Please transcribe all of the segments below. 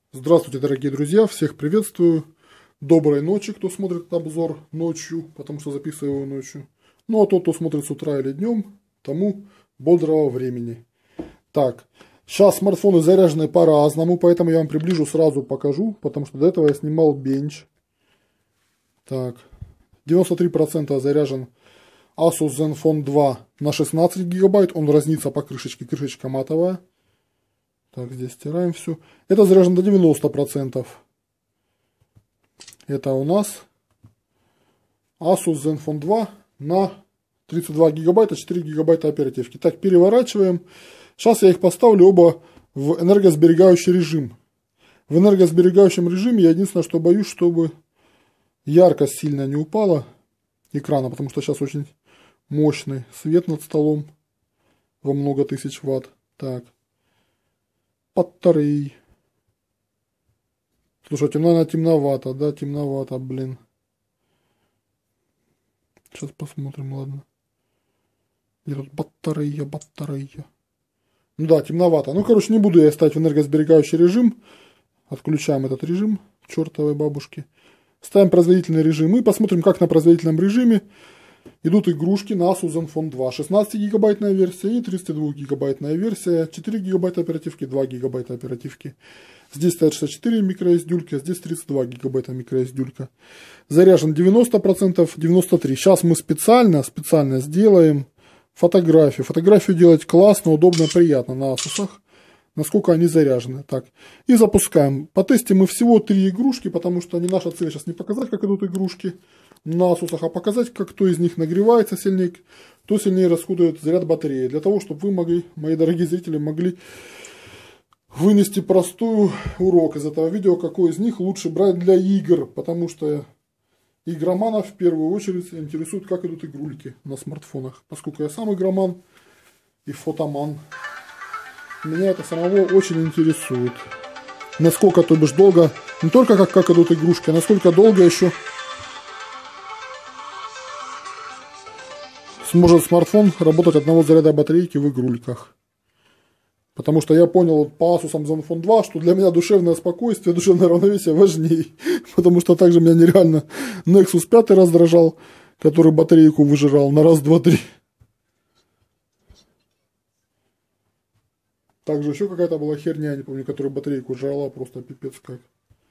Здравствуйте, дорогие друзья, всех приветствую. Доброй ночи, кто смотрит обзор ночью, потому что записываю его ночью. Ну а тот, кто смотрит с утра или днем, тому бодрого времени. Так, сейчас смартфоны заряжены по-разному, поэтому я вам приближу, сразу покажу, потому что до этого я снимал бенч. Так, 93% заряжен Asus Zenfone 2 на 16 гигабайт, он разнится по крышечке, крышечка матовая. Так, здесь стираем все. Это заряжено до 90%. Это у нас Asus Zenfone 2 на 32 гигабайта, 4 гигабайта оперативки. Так, переворачиваем. Сейчас я их поставлю оба в энергосберегающий режим. В энергосберегающем режиме я единственное, что боюсь, чтобы яркость сильно не упала экрана, потому что сейчас очень мощный свет над столом во много тысяч ватт. Так. Батареи. Слушайте, наверное, темновато, да, темновато, блин. Сейчас посмотрим, ладно. Где тут батарея. Ну да, темновато. Ну, короче, не буду я ставить в энергосберегающий режим. Отключаем этот режим к чертовой бабушке. Ставим производительный режим и посмотрим, как на производительном режиме идут игрушки на Asus Zenfone 2. 16-гигабайтная версия и 32-гигабайтная версия. 4 гигабайта оперативки, 2 гигабайта оперативки. Здесь стоят 64 микроSD, а здесь 32 гигабайта микроSD. Заряжен 90%, 93%. Сейчас мы специально сделаем фотографию. Фотографию делать классно, удобно, приятно на Asus'ах. Насколько они заряжены. Так, и запускаем. Потестим мы всего 3 игрушки, потому что не наша цель сейчас не показать, как идут игрушки на Asus'ах, а показать, как кто из них нагревается сильнее, кто сильнее расходует заряд батареи. Для того, чтобы вы могли, мои дорогие зрители, могли вынести простой урок из этого видео, какой из них лучше брать для игр, потому что игроманов в первую очередь интересует, как идут игрульки на смартфонах. Поскольку я сам игроман и фотоман, меня это самого очень интересует. Насколько, то бишь, долго, не только как идут игрушки, а насколько долго еще сможет смартфон работать от одного заряда батарейки в игрульках. Потому что я понял по Asus Zenfone 2, что для меня душевное спокойствие, душевное равновесие важнее. Потому что также меня нереально Nexus 5 раздражал, который батарейку выжирал на раз, два, три. Также еще какая-то была херня, не помню, которая батарейку жрала просто пипец как.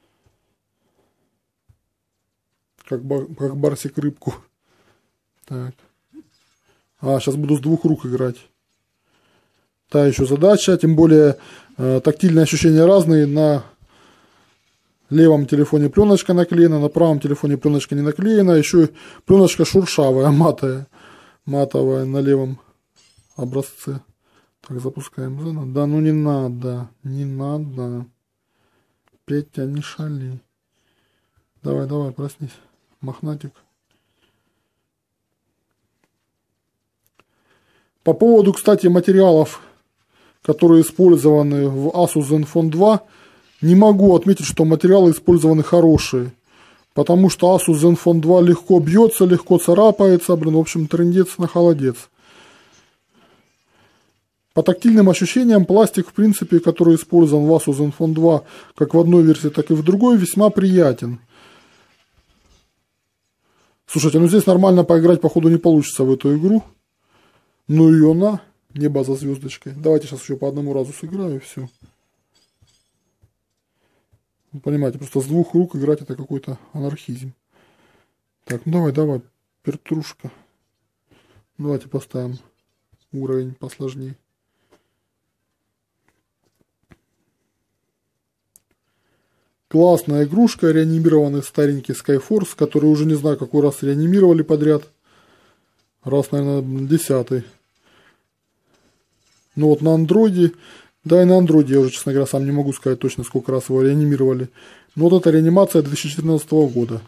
Как барсик рыбку. Так. Сейчас буду с двух рук играть. Та еще задача, тем более тактильные ощущения разные. На левом телефоне пленочка наклеена, на правом телефоне пленочка не наклеена. Еще пленочка шуршавая, матовая на левом образце. Так, запускаем заново. Да, ну не надо. Петя, не шали. Давай, проснись. Мохнатик. По поводу, кстати, материалов, которые использованы в Asus Zenfone 2, не могу отметить, что материалы использованы хорошие. Потому что Asus Zenfone 2 легко бьется, легко царапается. Блин, в общем, трындец на холодец. По тактильным ощущениям, пластик, в принципе, который использован в Asus Zenfone 2, как в одной версии, так и в другой, весьма приятен. Слушайте, ну здесь нормально поиграть, походу, не получится в эту игру. Ну ее на, небо за звездочкой. Давайте сейчас еще по одному разу сыграю, и все. Вы понимаете, просто с двух рук играть это какой-то анархизм. Так, ну давай, петрушка. Давайте поставим уровень посложнее. Классная игрушка, реанимированный старенький Skyforce, который уже не знаю, какой раз реанимировали подряд. Раз, наверное, 10-й. Ну вот на андроиде, да и на андроиде я уже, честно говоря, сам не могу сказать точно, сколько раз его реанимировали. Но вот эта реанимация 2014 года.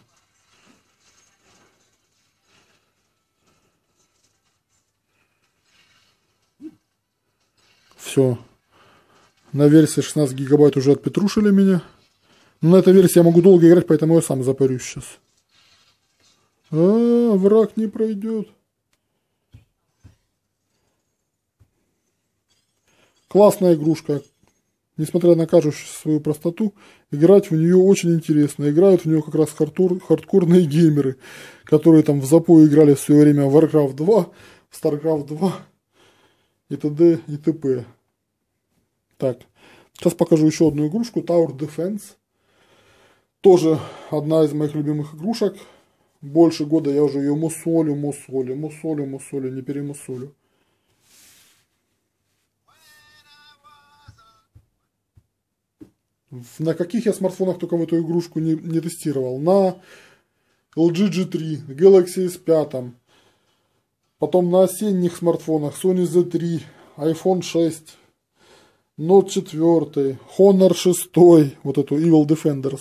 Все. На версии 16 гигабайт уже отпетрушили меня. Но на этой версии я могу долго играть, поэтому я сам запарюсь сейчас. Враг не пройдет. Классная игрушка. несмотря на кажущую свою простоту, играть в нее очень интересно. Играют в нее как раз хардкорные геймеры, которые там в запой играли в свое время в Warcraft 2, в StarCraft 2 и т.д. и т.п. Так, сейчас покажу еще одну игрушку, Tower Defense. Тоже одна из моих любимых игрушек. Больше года я уже ее мусолю, не перемусолю. На каких я смартфонах только в эту игрушку не тестировал. На LG G3, Galaxy S5, потом на осенних смартфонах Sony Z3, iPhone 6, Note 4, Honor 6, вот эту Evil Defenders.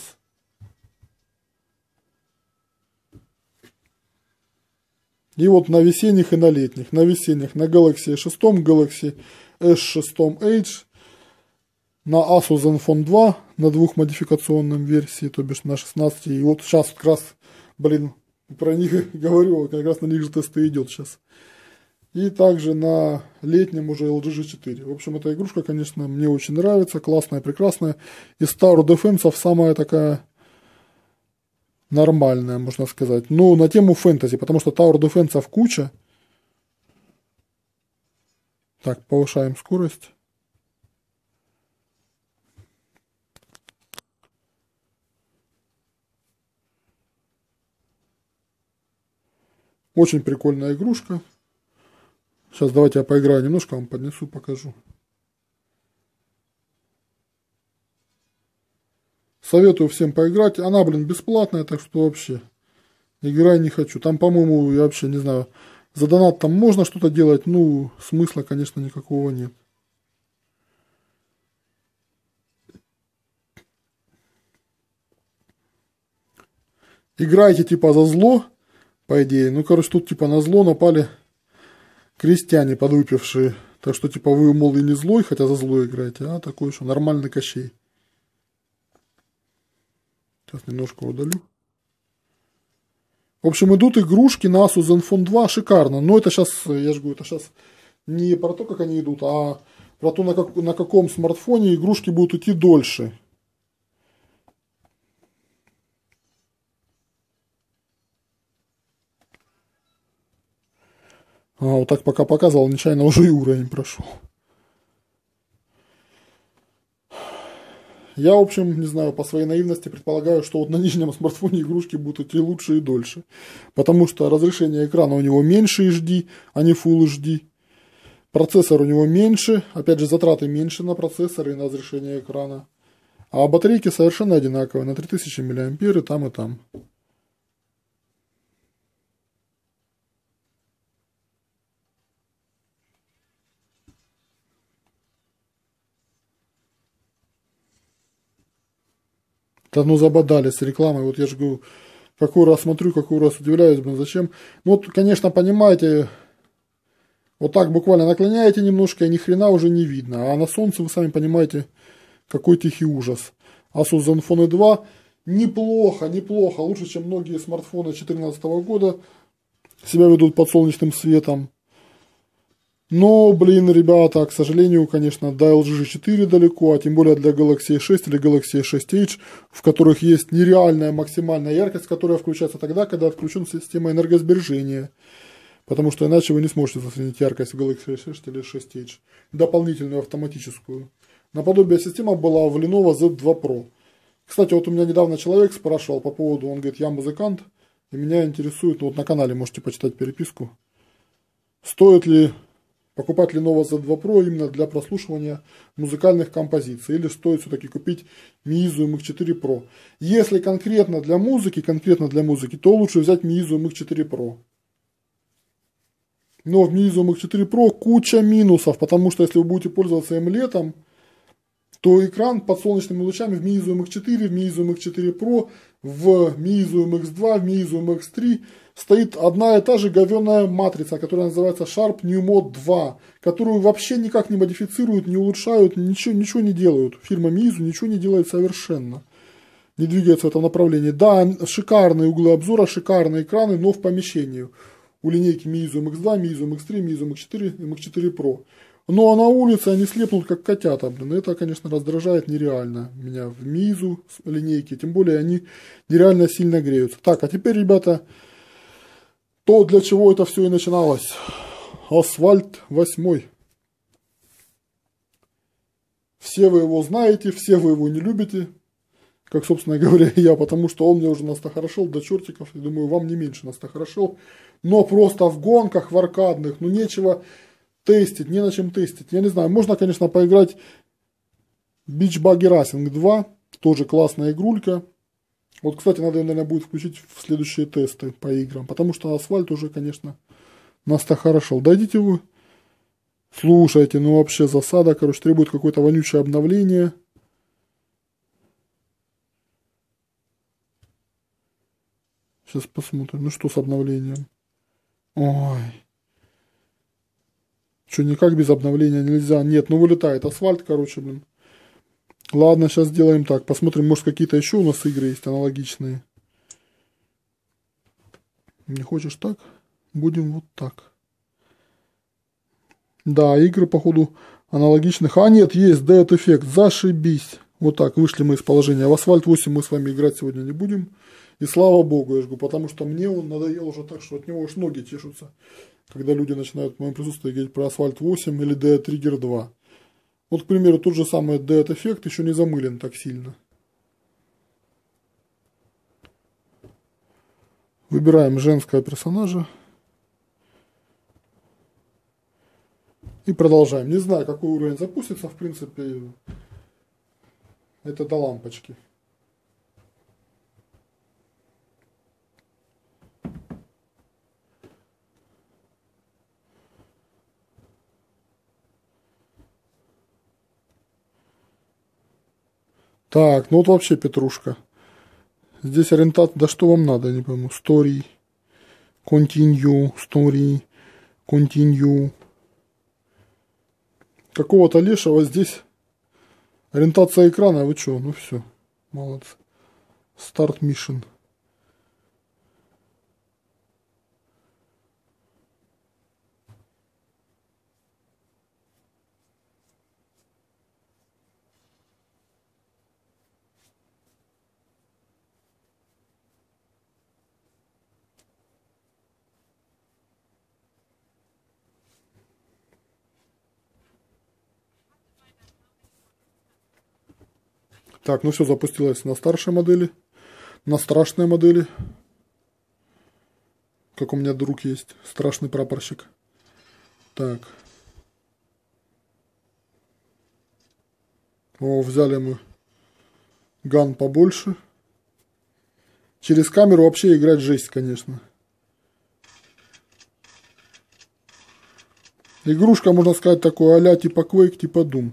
И вот на весенних и на летних. На весенних на Galaxy 6, Galaxy S6 Edge, на Asus Zenfone 2 на двухмодификационном версии, то бишь на 16. И вот сейчас как раз, блин, про них говорю, как раз на них же тесты идет сейчас. И также на летнем уже LG G4. В общем, эта игрушка, конечно, мне очень нравится, классная, прекрасная. Из Tower Defense самая такая нормальная, можно сказать. Ну, на тему фэнтези, потому что Tower Defense куча. Так, повышаем скорость. Очень прикольная игрушка. Сейчас давайте я поиграю немножко, вам поднесу, покажу. Советую всем поиграть. Она, блин, бесплатная, так что вообще играй не хочу. Там, по-моему, я вообще не знаю, за донат там можно что-то делать, ну, смысла, конечно, никакого нет. Играйте типа за зло, по идее. Ну, короче, тут типа на зло напали крестьяне подвыпившие. Так что типа вы, мол, и не злой, хотя за зло играете, а такой еще нормальный Кощей. Сейчас немножко удалю. В общем, идут игрушки на Asus Zenfone 2 шикарно. Но это сейчас, я же говорю, это сейчас не про то, как они идут, а про то, на каком смартфоне игрушки будут идти дольше. Вот так пока показывал, нечаянно уже и уровень прошел. Я, в общем, не знаю, по своей наивности предполагаю, что вот на нижнем смартфоне игрушки будут идти лучше и дольше. Потому что разрешение экрана у него меньше HD, а не Full HD. Процессор у него меньше, опять же затраты меньше на процессор и на разрешение экрана. А батарейки совершенно одинаковые, на 3000 мАh и там, и там. Да ну забодали с рекламой, вот я же говорю, какой раз смотрю, какой раз удивляюсь, блин, зачем. Ну вот, конечно, понимаете, вот так буквально наклоняете немножко, и ни хрена уже не видно. А на солнце, вы сами понимаете, какой тихий ужас. Asus Zenfone 2 неплохо, неплохо, лучше, чем многие смартфоны 2014 года себя ведут под солнечным светом. Но, блин, ребята, к сожалению, конечно, до LG G4 далеко, а тем более для Galaxy S6 или Galaxy S6 Edge, в которых есть нереальная максимальная яркость, которая включается тогда, когда отключена система энергосбережения. Потому что иначе вы не сможете засветить яркость в Galaxy S6 или S6 Edge. Дополнительную автоматическую. Наподобие система была в Lenovo Z2 Pro. Кстати, вот у меня недавно человек спрашивал по поводу, он говорит, я музыкант, и меня интересует, ну вот на канале можете почитать переписку, стоит ли покупать Lenovo Z2 Pro именно для прослушивания музыкальных композиций, или стоит все-таки купить Meizu MX4 Pro. Если конкретно для музыки, то лучше взять Meizu MX4 Pro. Но в Meizu MX4 Pro куча минусов, потому что если вы будете пользоваться им летом, то экран под солнечными лучами в Meizu MX4, в Meizu MX4 Pro, в Meizu MX2, в Meizu MX3 стоит одна и та же говёная матрица, которая называется Sharp New Mode 2, которую вообще никак не модифицируют, не улучшают, ничего не делают. Фирма Meizu ничего не делает совершенно. Не двигается в этом направлении. Да, шикарные углы обзора, шикарные экраны, но в помещении. У линейки Meizu MX2, Meizu MX3, Meizu MX4 и MX4 Pro. Ну, а на улице они слепнут, как котята, блин. Это, конечно, раздражает нереально меня в Мизу линейки. Тем более, они нереально сильно греются. Так, а теперь, ребята, то, для чего это все и начиналось. Асфальт 8. Все вы его знаете, все вы его не любите. Как, собственно говоря, и я, потому что он мне уже настохорошел до чертиков. И думаю, вам не меньше настохорошел. Но просто в гонках, в аркадных, ну нечего тестить, не на чем тестить. Я не знаю, можно, конечно, поиграть Beach Buggy Racing 2. Тоже классная игрулька. Вот, кстати, надо, наверное, будет включить в следующие тесты по играм. Потому что асфальт уже, конечно, настохорошел. Дойдите вы. Слушайте, ну вообще засада, короче, требует какое-то вонючее обновление. Сейчас посмотрим. Ну что с обновлением? Ой. Что, никак без обновления нельзя? Нет, ну вылетает асфальт, короче, блин. Ладно, сейчас сделаем так. Посмотрим, может какие-то еще у нас игры есть аналогичные. Не хочешь так? Будем вот так. Да, игры, походу, аналогичных. А нет, есть Dead Effect. Зашибись. Вот так, вышли мы из положения. В Асфальт 8 мы с вами играть сегодня не будем. И слава богу, я жгу, потому что мне он надоел уже так, что от него аж ноги чешутся. Когда люди начинают в моем присутствии говорить про Асфальт 8 или Dead Trigger 2. Вот, к примеру, тот же самый Dead Effect еще не замылен так сильно. Выбираем женского персонажа. И продолжаем. Не знаю, какой уровень запустится, в принципе, это до лампочки. Так, ну вот вообще петрушка. Здесь ориентация, да что вам надо, не пойму. Story, continue, story, continue. Какого-то лешего здесь ориентация экрана, вы что? Ну все, молодцы. Start mission. Так, ну все, запустилось на старшей модели, на страшной модели. Как у меня друг есть, страшный прапорщик. Так. О, взяли мы ган побольше. Через камеру вообще играть жесть, конечно. Игрушка, можно сказать, такой а-ля типа Quake, типа Doom.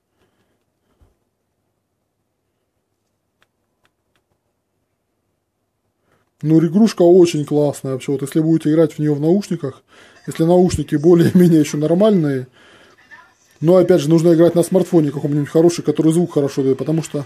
Ну, игрушка очень классная вообще. Вот если будете играть в нее в наушниках, если наушники более-менее еще нормальные, но опять же нужно играть на смартфоне каком-нибудь хороший, который звук хорошо дает, потому что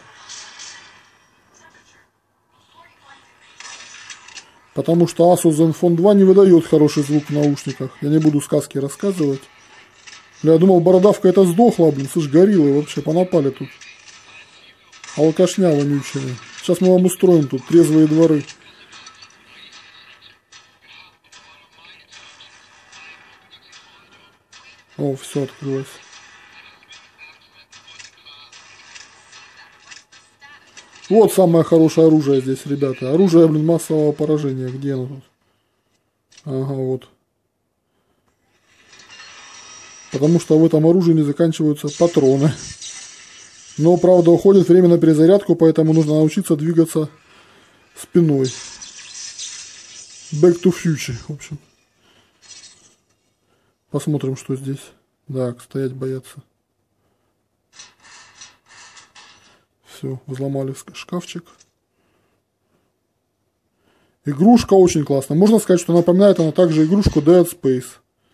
Asus Zenfone 2 не выдает хороший звук в наушниках. Я не буду сказки рассказывать. Я думал, бородавка это сдохла, блин, слышь, гориллы вообще понапали тут. Алкашня вонючая. Сейчас мы вам устроим тут трезвые дворы. О, все открылось. Вот самое хорошее оружие здесь, ребята. Оружие, блин, массового поражения. Где оно тут? Ага, вот. Потому что в этом оружии не заканчиваются патроны. Но, правда, уходит время на перезарядку, поэтому нужно научиться двигаться спиной. Back to future, в общем. Посмотрим, что здесь. Так, стоять бояться. Все, взломали шкафчик. Игрушка очень классная. Можно сказать, что напоминает она также игрушку Dead Space.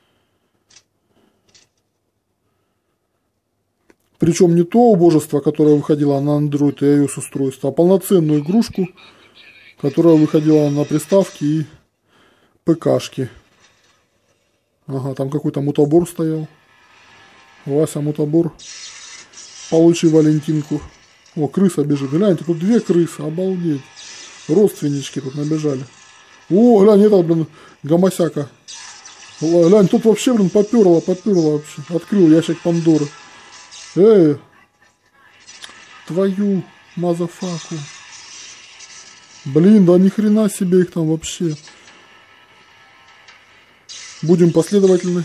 Причем не то убожество, которое выходило на Android и iOS устройство, а полноценную игрушку, которая выходила на приставки и ПКшки. Ага, там какой-то мутобор стоял. Вася Мутабор. Получи Валентинку. О, крыса бежит. Гляньте, тут две крысы. Обалдеть. Родственнички тут набежали. О, глянь, это, блин, гомосяка. Глянь, тут вообще, блин, поперло вообще. Открыл ящик Пандоры. Твою мазафаку. Блин, да ни хрена себе их там вообще. Будем последовательны.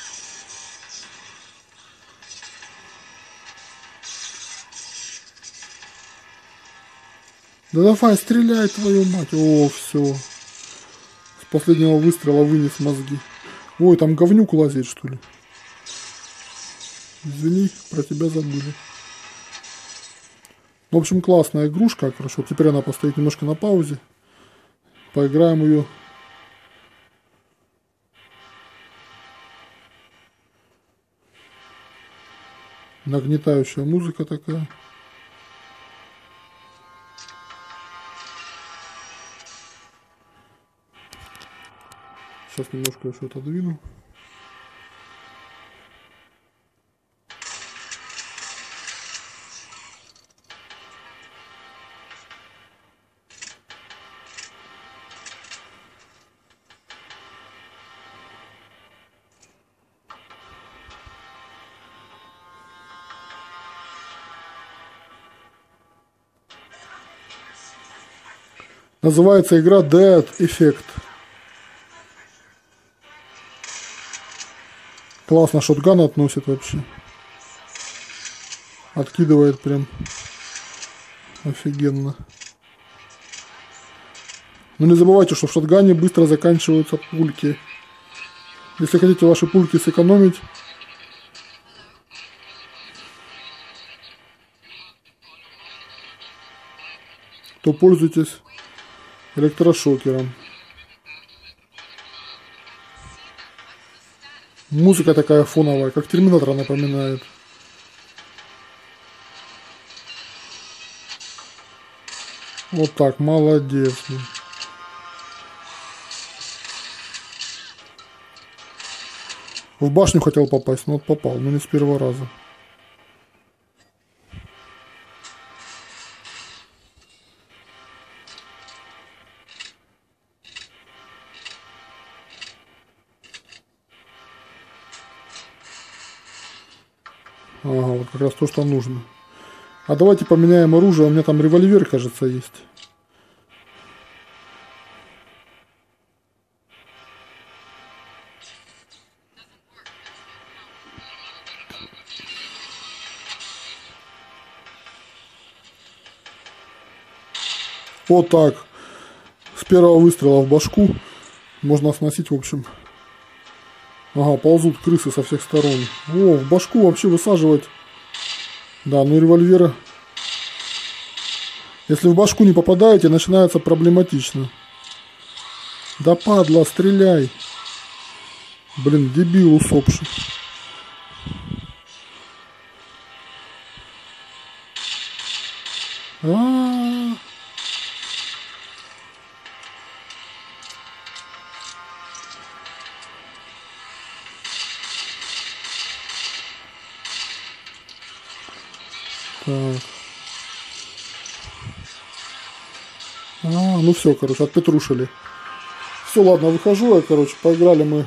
Да давай, стреляй, твою мать. О, все. С последнего выстрела вынес мозги. Ой, там говнюк лазит, что ли. Извини, про тебя забыли. В общем, классная игрушка. Хорошо, теперь она постоит немножко на паузе. Поиграем ее. Нагнетающая музыка такая. Сейчас немножко еще отодвину. Называется игра Dead Effect. Классно шотган относит вообще. Откидывает прям офигенно. Но не забывайте, что в шотгане быстро заканчиваются пульки. Если хотите ваши пульки сэкономить, то пользуйтесь электрошокером. Музыка такая фоновая, как Терминатора напоминает. Вот так, молодец. В башню хотел попасть, но вот попал, но не с первого раза. Ага, вот как раз то, что нужно. А давайте поменяем оружие. У меня там револьвер, кажется, есть. Вот так. С первого выстрела в башку можно сносить, в общем. Ага, ползут крысы со всех сторон. О, в башку вообще высаживать. Да, ну револьвера. Если в башку не попадаете, начинается проблематично. Да падла, стреляй. Блин, дебил усопший. А-а-а. Так. Ну все, короче, отпетрушили. Все, ладно, выхожу я, короче, поиграли мы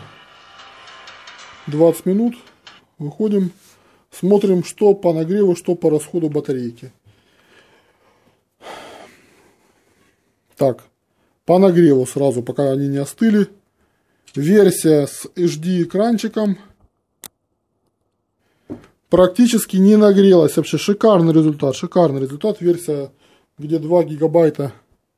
20 минут. Выходим, смотрим, что по нагреву, что по расходу батарейки. Так, по нагреву сразу, пока они не остыли. Версия с HD экранчиком практически не нагрелась. Вообще шикарный результат, шикарный результат. Версия, где 2 гигабайта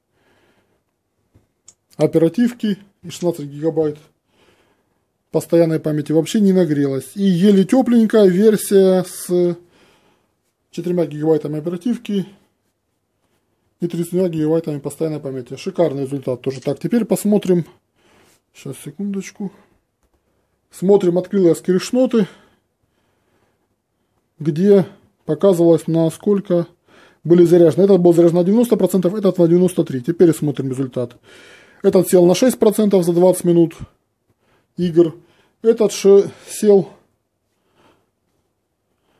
оперативки и 16 гигабайт постоянной памяти, вообще не нагрелась. И еле тепленькая версия с 4 гигабайтами оперативки и 32 гигабайтами постоянной памяти. Шикарный результат тоже. Так, теперь посмотрим. Сейчас, секундочку. Смотрим, открыл я скриншоты, где показывалось, насколько были заряжены. Этот был заряжен на 90%, этот на 93%. Теперь смотрим результат. Этот сел на 6% за 20 минут игр. Этот сел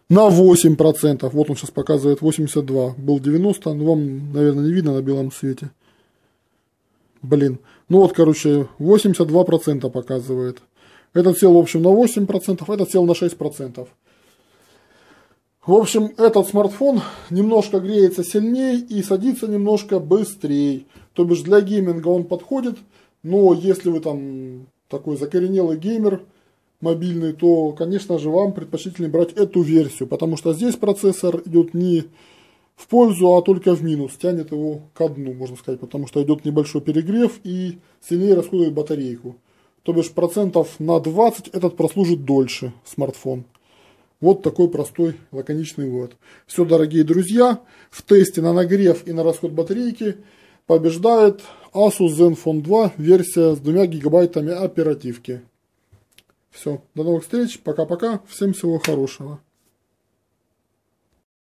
на 8%. Вот он сейчас показывает 82. Был 90, но вам, наверное, не видно на белом свете. Блин. Ну вот, короче, 82% показывает. Этот сел, в общем, на 8%, этот сел на 6%. В общем, этот смартфон немножко греется сильнее и садится немножко быстрее. То бишь для гейминга он подходит, но если вы там такой закоренелый геймер мобильный, то, конечно же, вам предпочтительнее брать эту версию, потому что здесь процессор идет не в пользу, а только в минус, тянет его ко дну, можно сказать, потому что идет небольшой перегрев и сильнее расходует батарейку. То бишь процентов на 20 этот прослужит дольше смартфон. Вот такой простой, лаконичный вывод. Все, дорогие друзья, в тесте на нагрев и на расход батарейки побеждает Asus Zenfone 2, версия с 2 гигабайтами оперативки. Все, до новых встреч, пока-пока, всем всего хорошего.